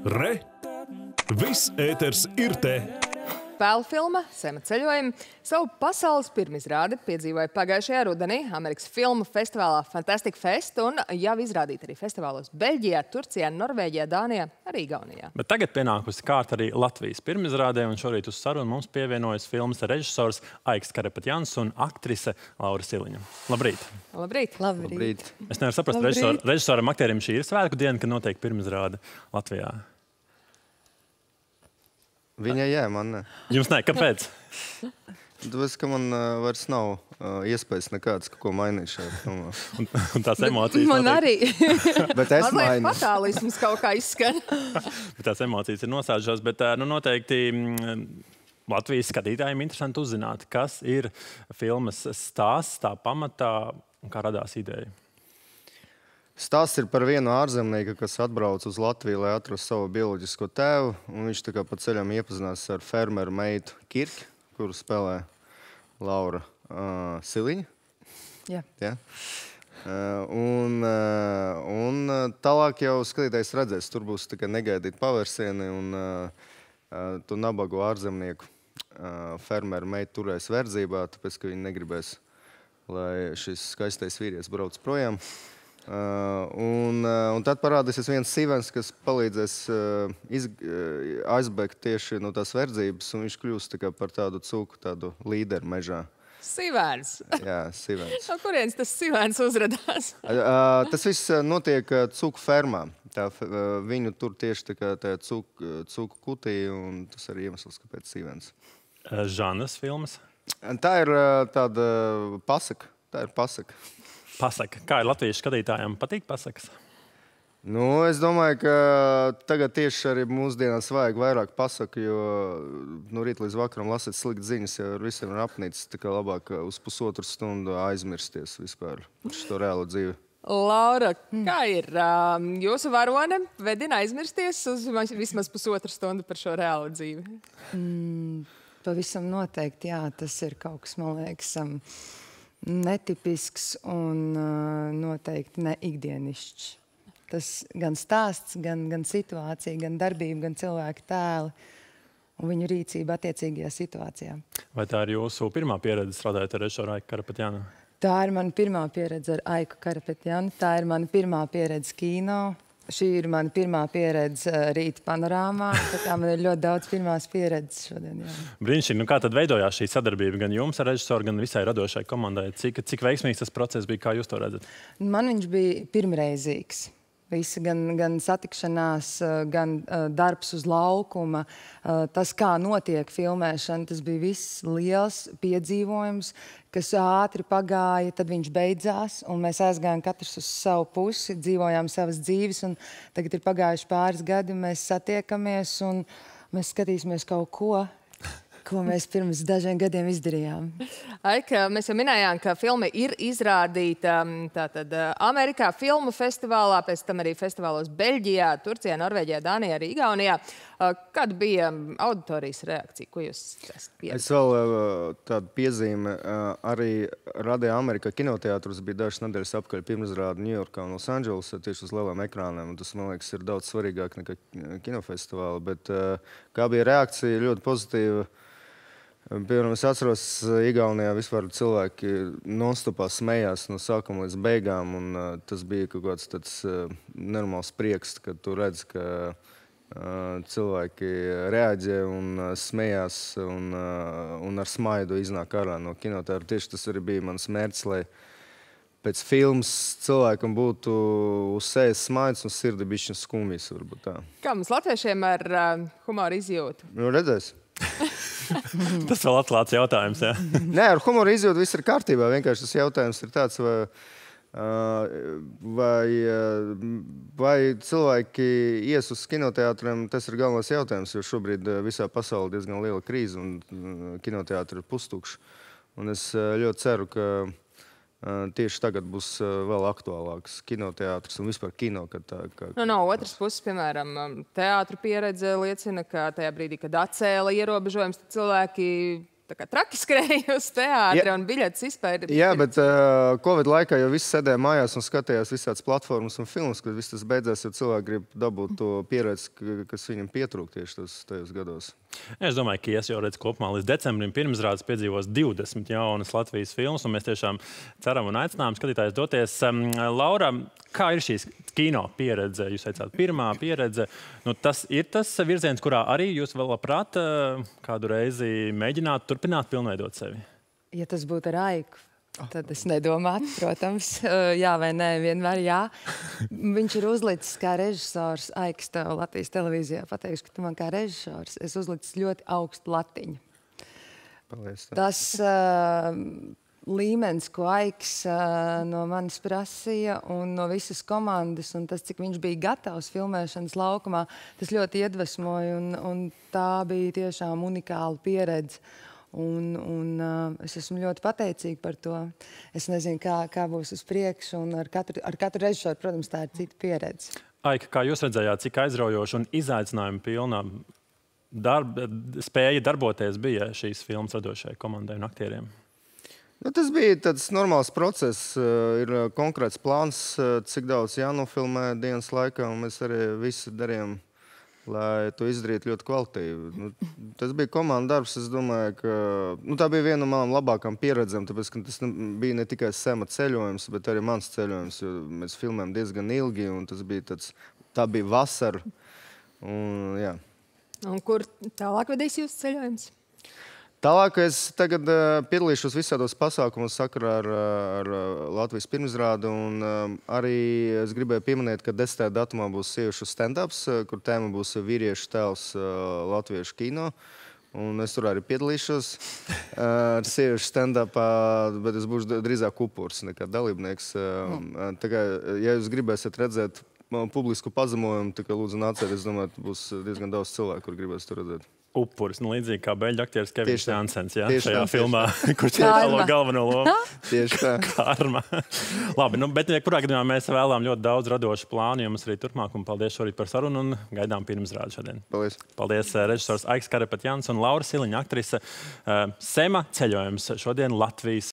Re! Viss ēters ir te! Spēļu filma Sema ceļojumi savu pasaules pirmizrādi piedzīvoja pagājušajā rudenī Amerikas filmu festivālā Fantastic Fest un jau izrādīta arī festivālos Beļģijā, Turcijā, Norvēģijā, Dānijā, arī Igaunijā. Bet tagad pienākusi kārta arī Latvijas pirmizrādē, un šorīt uz sarunu mums pievienojas filmas režisors Aiks Karapetjans un aktrise Laura Siliņa. Labrīt! Labrīt! Labrīt! Es nevaru saprast, režisoram, aktierim šī ir svētku diena, kad notiek pirmizrāde Latvijā. Viņai jā, man ne. Jums ne, kāpēc? Tāpēc, ka man vairs nav iespējas nekādas, ko mainīt šajā filmā. Un tās emocijas Man noteikti... arī. Bet es Mazliet mainu. fatālisms kaut kā izskan. Bet tās emocijas ir nosāžās, bet noteikti Latvijas skatītājiem interesanti uzzināt, kas ir filmas stāsts, tā pamatā un kā radās ideja. Stāsts ir par vienu ārzemnieku, kas atbrauc uz Latviju, lai atrastu savu bioloģisko tēvu. Un viņš tā kā pa ceļam iepazinās ar fermeru meitu Kirki, kuru spēlē Laura Siliņa. Jā. Ja? Un tālāk jau skatītājs redzēs, tur būs tā kā negaidīt pavērsieni un tu nabago ārzemnieku fermeru meitu turēs verdzībā, tāpēc, ka viņi negribēs, lai šis skaistais vīrietis brauc projām. Un tad parādīsies viens sīvens, kas palīdzēs aizbēgt tieši no tās verdzības, un viņš kļūst tā kā par tādu cūku, tādu līderu mežā. Sīvēns. Jā, sīvens. No kurienes tas sīvēns uzradās? Tas viss notiek cūku fermā. Viņu tur tieši tā kā tajā cūku kutī, un tas arī iemesls, kāpēc sīvens. Žanras filmas? Tā ir tāda pasaka. Tā ir pasaka. Pasaka. Kā ir Latvijas skatītājiem? Patīk pasakas? Nu, es domāju, ka tagad tieši arī mūsdienās vajag vairāk pasaku, jo no rīta līdz vakaram lasīt sliktas ziņas, jau visiem ir apnicis, tā kā labāk uz pusotru stundu aizmirsties vispār par šo reālo dzīvi. Laura, kā ir? Jūsu varone vedina aizmirsties uz vismaz pusotru stundu par šo reālo dzīvi? Pavisam noteikti, jā. Tas ir kaut kas, man liekas, netipisks un noteikti ne ikdienišķs. Tas gan stāsts, gan situācija, gan darbība, gan cilvēka tēli un viņu rīcība attiecīgajā situācijā. Vai tā ir jūsu pirmā pieredze strādājot ar režisoru Aiku Karapetjanu? Tā ir mana pirmā pieredze ar Aiku Karapetjanu. Tā ir mana pirmā pieredze kino. Šī ir mana pirmā pieredze Rīta panorāmā. Tā kā man ir ļoti daudz pirmās pieredzes šodien. Jā. Brīnišķīgi. Nu, kā tad veidojās šī sadarbība gan jums ar režisoru, gan visai radošai komandai? Cik veiksmīgs tas process bija, kā jūs to redzat? Man viņš bija pirmreizīgs. Visi gan satikšanās, gan darbs uz laukuma. Tas, kā notiek filmēšana, tas bija viss liels piedzīvojums, kas ātri pagāja, tad viņš beidzās, un mēs aizgājām katrs uz savu pusi, dzīvojām savas dzīves, un tagad ir pagājuši pāris gadi, un mēs satiekamies, un mēs skatīsimies kaut ko mēs pirms dažiem gadiem izdarījām. Aika, mēs jau minējām, ka filma ir izrādīta tātad Amerikā filmu festivālā, pēc tam arī festivālos Beļģijā, Turcijā, Norvēģijā, Dānijā, arī Igaunijā. Kāda bija auditorijas reakcija? Ko jūs esat pieredzējis? Es vēl tādu piezīmi. Arī Radio Amerikā kinoteātros bija dažas nedēļas apkaļ pirmizrāde Ņujorkā un Losandželosā tieši uz lieliem ekrāniem. Tas, man liekas, ir daudz svarīgāk nekā kinofestivāli. Bet kā bija reakcija, ļoti pozitīva. Piemēram, es atceros, Igaunijā vispār cilvēki non-stopā smējās no sākuma līdz beigām, un tas bija kaut kāds tāds nenormāls prieks, kad tu redz, ka cilvēki reaģē un smējās un ar smaidu iznāk ārā no kinoteātra. Tieši tas arī bija mans mērķis, lai pēc filmas cilvēkam būtu uz sejas smaids un sirdi bišķiņ skumjas, varbūt tā. Kā mums latviešiem ar humoru izjūtu? Nu, redzēs? Tas vēl atklāts jautājums, jā? Nē, ar humoru izjūtu viss ir kārtībā. Vienkārši tas jautājums ir tāds, vai cilvēki ies uz kinoteātriem, tas ir galvenais jautājums, jo šobrīd visā pasaulē diezgan liela krīze un kinoteātri ir pustukši. Un es ļoti ceru, ka tieši tagad būs vēl aktuālāks kinoteātris un vispār kino. No otras puses, piemēram, teātru pieredze liecina, ka tajā brīdī, kad atcēla ierobežojums, tad cilvēki tā kā traki skrēja uz teātri un biļetes izpēri. Jā, bet Covid laikā jau viss sēdēja mājās un skatījās visādas platformas un filmas, kad viss tas beidzās, jo cilvēki grib dabūt to pieredzi, kas viņam pietrūk tieši tajos gados. Es domāju, ka es jau redzu kopumā līdz decembrim pirmizrādes piedzīvos 20 jaunas Latvijas filmas, un mēs tiešām ceram un aicinām skatītājus doties. Laura, kā ir šīs kino pieredze? Jūs teicāt, pirmā pieredze. Nu, tas ir tas virziens, kurā arī jūs vēl labprāt kādu reizi mēģināt turpināt pilnveidot sevi? Ja tas būtu ar Aiku, tad es nedomātu, protams, jā vai nē, vienmēr jā. Viņš ir uzlicis kā režisors, Aiks tev Latvijas televīzijā pateikšu, ka tu man kā režisors, es uzlicis ļoti augstu latiņu. Paldies. Tas līmenis, ko Aiks no manis prasīja un no visas komandas, un tas, cik viņš bija gatavs filmēšanas laukumā, tas ļoti iedvesmoja, un tā bija tiešām unikāla pieredze. Un es esmu ļoti pateicīga par to. Es nezinu, kā būs uz priekšu, un ar katru režisoru, protams, tā ir cita pieredze. Aika, kā jūs redzējāt, cik aizraujoši un izaicinājumu pilna spēja darboties bija šīs filmas radošajai komandai un aktieriem? Nu, tas bija tāds normāls process. Ir konkrēts plāns, cik daudz jānofilmē dienas laikā, un mēs arī visu darījām, lai to izdarītu ļoti kvalitīvi. Nu, tas bija komanda darbs, es domāju, ka tā bija viena no manām labākām pieredzēm, tāpēc, ka tas bija ne tikai Sema ceļojums, bet arī mans ceļojums, jo mēs filmējam diezgan ilgi, un tā bija vasara. Jā. Un kur tālāk vedīs jūsu ceļojums? Tālāk es tagad piedalīšos visādos pasākumos sakarā ar Latvijas pirmizrādi, un arī es gribēju pieminēt, ka 10. datumā būs sieviešu stand-ups, kur tēma būs vīriešu tēls latviešu kino. Un es tur arī piedalīšos ar sieviešu stand-upā, bet es būšu drīzāk upurs nekā dalībnieks. Tā kā, ja jūs gribēsiet redzēt publisku pazemojumu, tā kā lūdzu nāciet, es domāju, būs diezgan daudz cilvēku, kur gribēs to redzēt. Upuris, līdzīgi kā beļģu aktieris Kevins Jansens, jā, šajā tā, filmā, kurš ietēlo galveno lomu. Tieši tā. Karma. Labi, bet kurā gadījumā mēs vēlām ļoti daudz radošu plānu jums arī turpmāk, un paldies šorīt par sarunu, un gaidām pirmizrādi šodien. Paldies. Paldies režisors Aiks Karapetjans un Laura Siliņa, aktrise. Sema ceļojums šodien Latvijas